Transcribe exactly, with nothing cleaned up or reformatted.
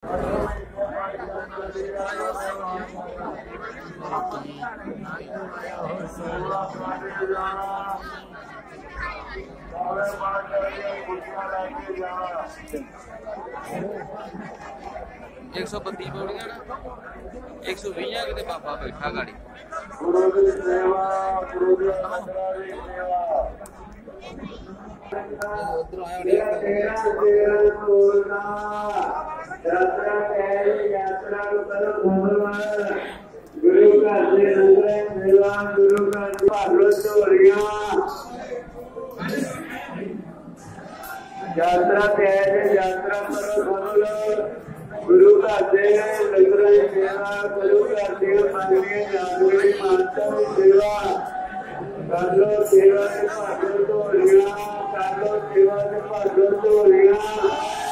एक सौ बत्ती पौड़ियां ना एक सौ भी कि बाबा बैठा गाड़ी उधर गुरु का गुरु का यात्रा यात्रा गुरु का सेवा गुरु का सेवा माता सेवा कर लो सेवा से भागो तो कर लो सेवा से भागो तो